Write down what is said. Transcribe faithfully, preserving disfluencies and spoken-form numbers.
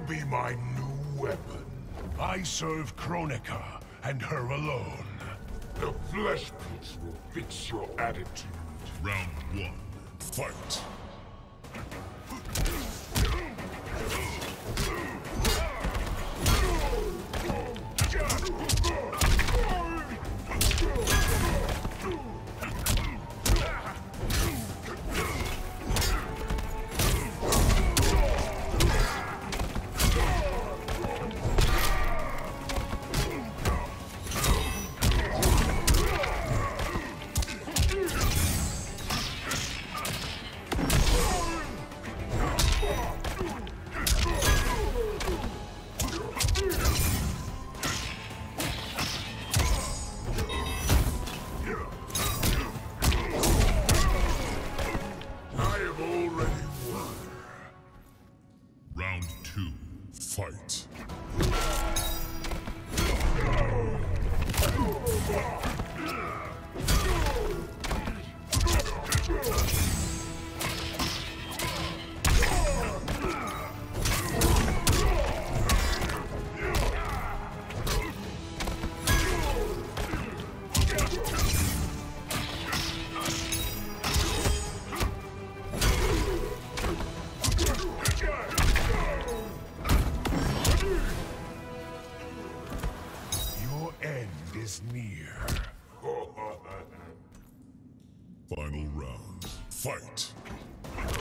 be my new weapon. I serve Kronika, and her alone. The flesh piece will fix your attitude. Round one, fight! Round two, fight. Is near. Final round. Fight!